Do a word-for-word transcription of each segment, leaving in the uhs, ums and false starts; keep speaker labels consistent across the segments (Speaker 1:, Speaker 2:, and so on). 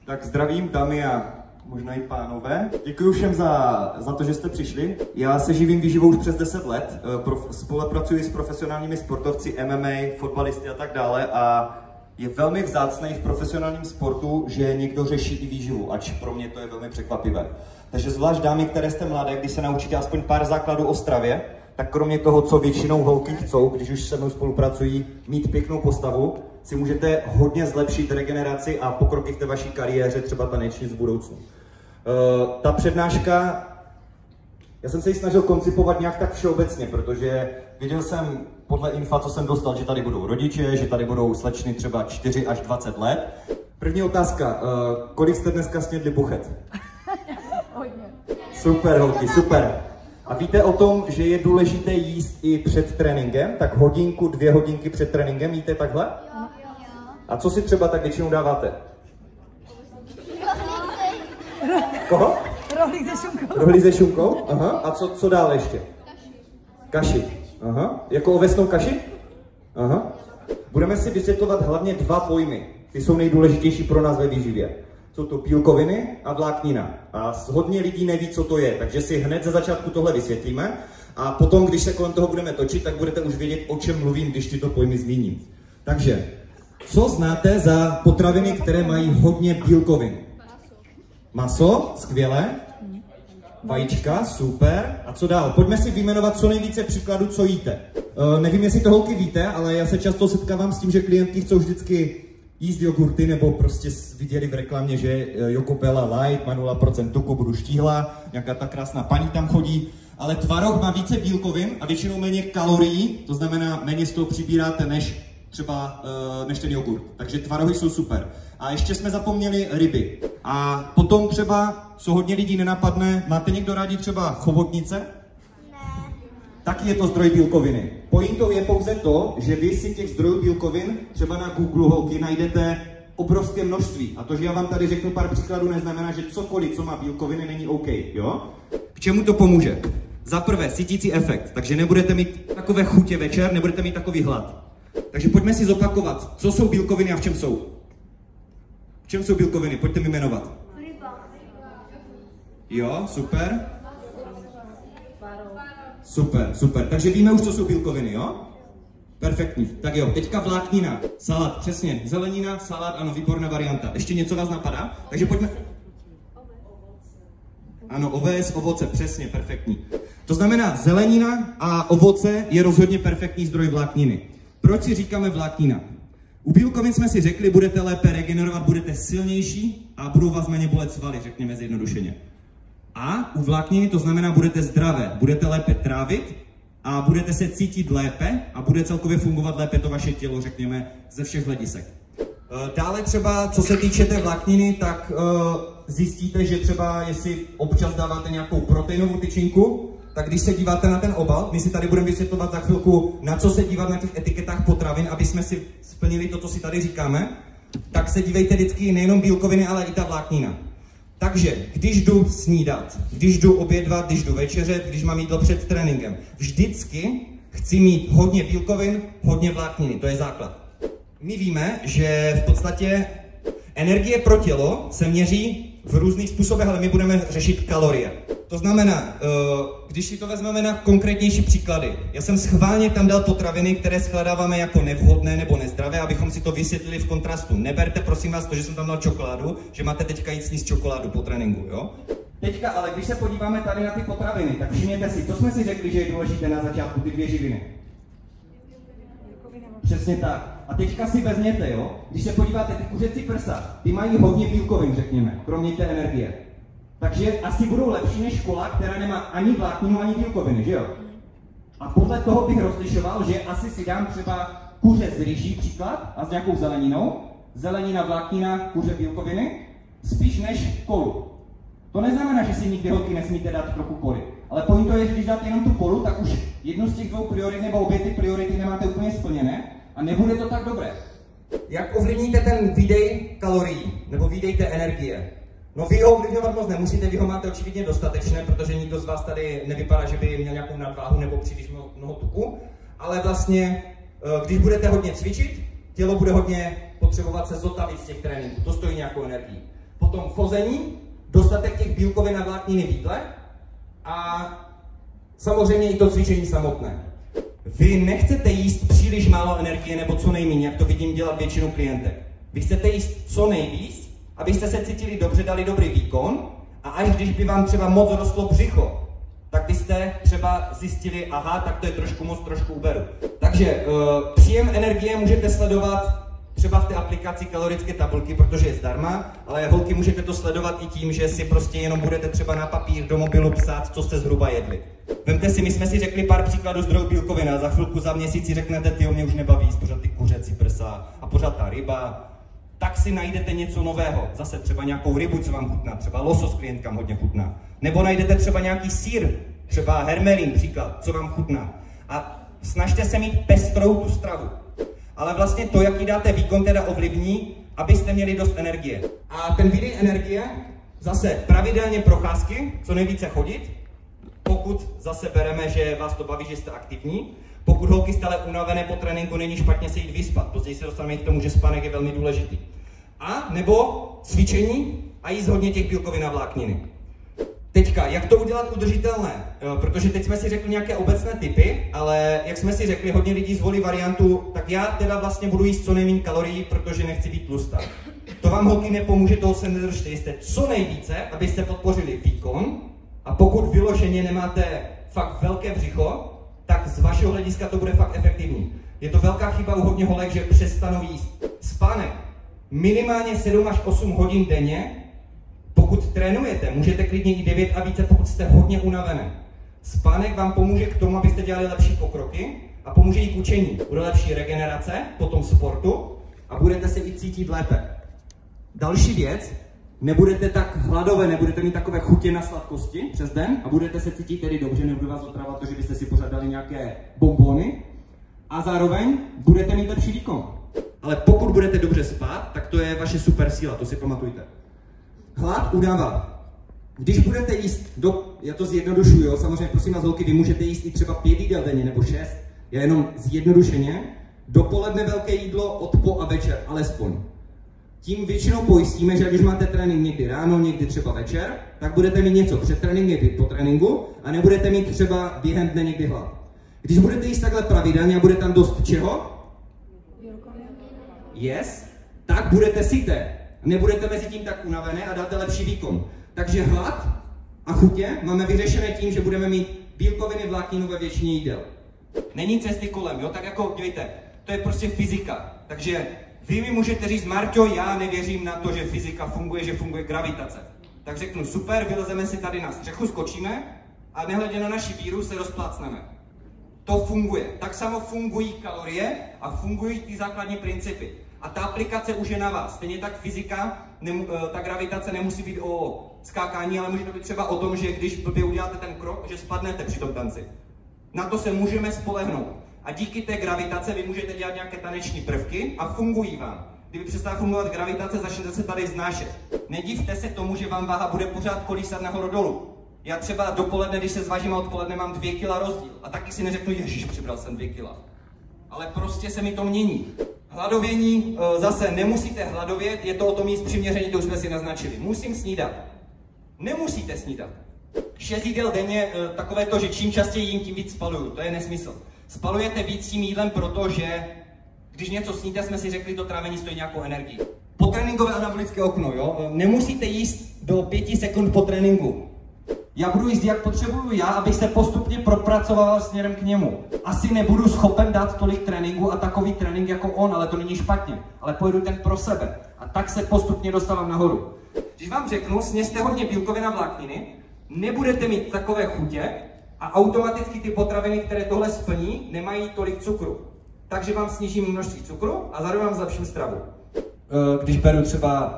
Speaker 1: Tak zdravím dámy a možná i pánové. Děkuji všem za, za to, že jste přišli. Já se živím výživou už přes deset let. Spolupracuji s profesionálními sportovci, M M A, fotbalisty a tak dále a je velmi vzácné v profesionálním sportu, že někdo řeší i výživu, ač pro mě to je velmi překvapivé. Takže zvlášť dámy, které jste mladé, když se naučíte aspoň pár základů o stravě, tak kromě toho, co většinou holky chcou, když už se mnou spolupracují, mít pěknou postavu, si můžete hodně zlepšit regeneraci a pokroky v té vaší kariéře, třeba tanečnic v budoucnu. Uh, ta přednáška, já jsem se ji snažil koncipovat nějak tak všeobecně, protože viděl jsem podle infa, co jsem dostal, že tady budou rodiče, že tady budou slečny třeba čtyři až dvacet let. První otázka, uh, kolik jste dneska snědli buchet?
Speaker 2: Hodně.
Speaker 1: Super holky, super. A víte o tom, že je důležité jíst i před tréninkem? Tak hodinku, dvě hodinky před tréninkem jíte takhle?
Speaker 2: Jo.
Speaker 1: A co si třeba tak většinou dáváte? Koho?
Speaker 2: Rohlík se šunkou.
Speaker 1: Rohlík se šunkou? Aha. A co, co dále ještě? Kaši. Kaši. Aha. Jako ovesnou kaši? Aha. Budeme si vysvětlovat hlavně dva pojmy. Ty jsou nejdůležitější pro nás ve výživě. Jsou to bílkoviny a vláknina. A hodně lidí neví, co to je, takže si hned ze začátku tohle vysvětlíme. A potom, když se kolem toho budeme točit, tak budete už vědět, o čem mluvím, když tyto pojmy zmíním. Takže, co znáte za potraviny, které mají hodně bílkovin? Maso, skvěle. Vajíčka, super. A co dál? Pojďme si vyjmenovat co nejvíce příkladů, co jíte. Uh, nevím, jestli to holky víte, ale já se často setkávám s tím, že klientky chcou vždycky jíst jogurty, nebo prostě viděli v reklamě, že Jokobela Light má nula procent tuku, budu štíhla, nějaká ta krásná paní tam chodí. Ale tvaroh má více bílkovin a většinou méně kalorií, to znamená méně z toho přibíráte než třeba uh, než ten jogurt. Takže tvarohy jsou super. A ještě jsme zapomněli ryby. A potom třeba, co hodně lidí nenapadne, máte někdo rádi třeba chobotnice?
Speaker 3: Ne.
Speaker 1: Taky je to zdroj bílkoviny. Pointou je pouze to, že vy si těch zdrojů bílkovin třeba na Google holky najdete obrovské množství. A to, že já vám tady řeknu pár příkladů, neznamená, že cokoliv, co má bílkoviny, není OK, jo? K čemu to pomůže? Za prvé, sytící efekt, takže nebudete mít takové chutě večer, nebudete mít takový hlad. Takže pojďme si zopakovat, co jsou bílkoviny a v čem jsou. V čem jsou bílkoviny? Pojďte mi jmenovat. Jo, super. Super, super. Takže víme už, co jsou bílkoviny, jo? Perfektní. Tak jo, teďka vláknina. Salát, přesně. Zelenina, salát, ano, výborná varianta. Ještě něco vás napadá? Takže pojďme. Ano, oves, ovoce, přesně, perfektní. To znamená, zelenina a ovoce je rozhodně perfektní zdroj vlákniny. Proč si říkáme vláknina? U bílkovin jsme si řekli, budete lépe regenerovat, budete silnější a budou vás méně bolet svaly, řekněme zjednodušeně. A u vlákniny to znamená, budete zdravé, budete lépe trávit a budete se cítit lépe a bude celkově fungovat lépe to vaše tělo, řekněme, ze všech hledisek. Dále třeba, co se týče té vlákniny, tak zjistíte, že třeba jestli občas dáváte nějakou proteinovou tyčinku, tak když se díváte na ten obal, my si tady budeme vysvětlovat za chvilku, na co se dívat na těch etiketách potravin, aby jsme si splnili to, co si tady říkáme, tak se dívejte vždycky nejenom bílkoviny, ale i ta vláknina. Takže, když jdu snídat, když jdu obědvat, když jdu večeřet, když mám jídlo před tréninkem, vždycky chci mít hodně bílkovin, hodně vlákniny, to je základ. My víme, že v podstatě energie pro tělo se měří v různých způsobech, ale my budeme řešit kalorie. To znamená, když si to vezmeme na konkrétnější příklady, já jsem schválně tam dal potraviny, které shledáváme jako nevhodné nebo nezdravé, abychom si to vysvětlili v kontrastu. Neberte prosím vás to, že jsem tam dal čokoládu, že máte teďka jít sníst čokoládu po tréninku, jo? Teďka ale, když se podíváme tady na ty potraviny, tak všimněte si, co jsme si řekli, že je důležité na začátku, ty dvě živiny. Přesně tak. A teďka si vezměte, jo, když se podíváte, ty kuřecí prsa, ty mají hodně bílkovin, řekněme, kromě té energie. Takže asi budou lepší než kola, která nemá ani vlákninu, ani bílkoviny, že jo? A podle toho bych rozlišoval, že asi si dám třeba kuře z rýží příklad a s nějakou zeleninou, zelenina, vláknina, kuře, bílkoviny, spíš než kolu. To neznamená, že si nikdy holky nesmíte dát trochu koly, ale point to je, že když dáte jenom tu kolu, tak už jednu z těch dvou priorit nebo obě ty priority nemáte úplně splněné a nebude to tak dobré. Jak ovlivníte ten výdej kalorií nebo výdej té energie? No vy ho ovlivňovat moc nemusíte, vy ho máte očividně dostatečné, protože nikdo z vás tady nevypadá, že by měl nějakou nadváhu nebo příliš mnoho tuku, ale vlastně, když budete hodně cvičit, tělo bude hodně potřebovat se zotavit z těch tréninků, to stojí nějakou energii. potom chození, dostatek těch bílkovin a vlákniny v jídle a samozřejmě i to cvičení samotné. Vy nechcete jíst příliš málo energie nebo co nejméně, jak to vidím dělat většinu klientek. Vy chcete jíst co nejvíc, abyste se cítili dobře, dali dobrý výkon a až když by vám třeba moc rostlo břicho, tak byste třeba zjistili, aha, tak to je trošku moc, trošku uberu. Takže uh, příjem energie můžete sledovat třeba v té aplikaci kalorické tabulky, protože je zdarma, ale holky můžete to sledovat i tím, že si prostě jenom budete třeba na papír do mobilu psát, co jste zhruba jedli. Vemte si, my jsme si řekli pár příkladů zdrojů bílkovin a za chvilku, za měsíc si řeknete, tyjo, mě už nebaví pořád ty kuřecí prsa a pořád ta ryba. Tak si najdete něco nového, zase třeba nějakou rybu, co vám chutná, třeba losos klientkám hodně chutná. Nebo najdete třeba nějaký sýr, třeba hermelín příklad, co vám chutná. A snažte se mít pestrou tu stravu. Ale vlastně to, jaký dáte výkon, teda ovlivní, abyste měli dost energie. A ten výdej energie, zase pravidelně procházky, co nejvíce chodit, pokud zase bereme, že vás to baví, že jste aktivní. Pokud holky stále unavené po tréninku, není špatně se jít vyspat. Později se dostaneme k tomu, že spánek je velmi důležitý. A nebo cvičení a jíst hodně těch bílkovin a vlákniny. Teďka, jak to udělat udržitelné? Protože teď jsme si řekli nějaké obecné typy, ale jak jsme si řekli, hodně lidí zvolí variantu, tak já teda vlastně budu jíst co nejméně kalorií, protože nechci být tlustá. To vám holky nepomůže, toho se nedržte. Jste co nejvíce, abyste podpořili výkon a pokud vyloženě nemáte fakt velké břicho, tak z vašeho hlediska to bude fakt efektivní. Je to velká chyba u hodně holek, že přestanou jíst. Spánek. Minimálně sedm až osm hodin denně. Pokud trénujete, můžete klidně i devět a více, pokud jste hodně unavené. Spánek vám pomůže k tomu, abyste dělali lepší pokroky a pomůže i k učení. Bude lepší regenerace po tom sportu a budete se i cítit lépe. Další věc, nebudete tak hladové, nebudete mít takové chutě na sladkosti přes den a budete se cítit tedy dobře, nebude vás otravovat to, že byste si pořád dali nějaké bonbony a zároveň budete mít lepší výkon. Ale pokud budete dobře spát, tak to je vaše super síla, to si pamatujte. Hlad udává. Když budete jíst, do, já to zjednodušuju, jo, samozřejmě prosím vás holky, vy můžete jíst i třeba pět jídel denně nebo šest, já jenom zjednodušeně, dopoledne velké jídlo, odpo a večer, alespoň. Tím většinou pojistíme, že když máte trénink někdy ráno, někdy třeba večer, tak budete mít něco před trénink, někdy po tréninku a nebudete mít třeba během dne někdy hlad. Když budete jíst takhle pravidelně a bude tam dost čeho? Yes, tak budete syté. Nebudete mezi tím tak unavené a dáte lepší výkon. Takže hlad a chutě máme vyřešené tím, že budeme mít bílkoviny, vlákninu ve většině jídel. Není cesty kolem, jo? Tak jako, dívejte, to je prostě fyzika. Takže vy mi můžete říct, Marťo, já nevěřím na to, že fyzika funguje, že funguje gravitace. Tak řeknu, super, vylezeme si tady na střechu, skočíme a nehledě na naši víru se rozplácneme. To funguje. Tak samo fungují kalorie a fungují ty základní principy. A ta aplikace už je na vás. Stejně tak fyzika, nemu, ta gravitace nemusí být o skákání, ale může to být třeba o tom, že když blbě uděláte ten krok, že spadnete při tom tanci. Na to se můžeme spolehnout. A díky té gravitace vy můžete dělat nějaké taneční prvky a fungují vám. Kdyby přestala fungovat gravitace, začnete se tady znášet. Nedivte se tomu, že vám váha bude pořád kolísat nahoru dolů. Já třeba dopoledne, když se zvážím a odpoledne, mám dvě kila rozdíl. A taky si neřeknu, ježiš, přibral jsem dvě kila. Ale prostě se mi to mění. Hladovění, zase nemusíte hladovět, je to o tom jíst přiměření, to už jsme si naznačili. Musím snídat. Nemusíte snídat. Šest jídel denně, takové to, že čím častěji jím, tím víc spaluju. To je nesmysl. Spalujete víc tím jídlem, protože když něco sníte, jsme si řekli, to trávení stojí nějakou energii. Potréninkové anabolické okno, jo? Nemusíte jíst do pěti sekund po tréninku. Já budu jíst, jak potřebuju já, abych se postupně propracoval směrem k němu. Asi nebudu schopen dát tolik tréninku a takový trénink jako on, ale to není špatně. Ale pojedu ten pro sebe. A tak se postupně dostávám nahoru. Když vám řeknu, sněste hodně bílkovin a vlákniny, nebudete mít takové chutě a automaticky ty potraviny, které tohle splní, nemají tolik cukru. Takže vám snížím množství cukru a zároveň vám zlepším stravu. Když beru třeba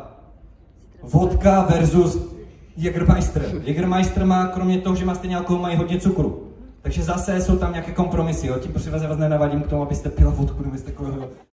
Speaker 1: vodka versus Jägermeister. Jägermeister má, kromě toho, že má stejně alkohol, mají hodně cukru. Takže zase jsou tam nějaké kompromisy, jo? Tím prosím vás, já vás nenavadím k tomu, abyste pila vodku nebo z takového.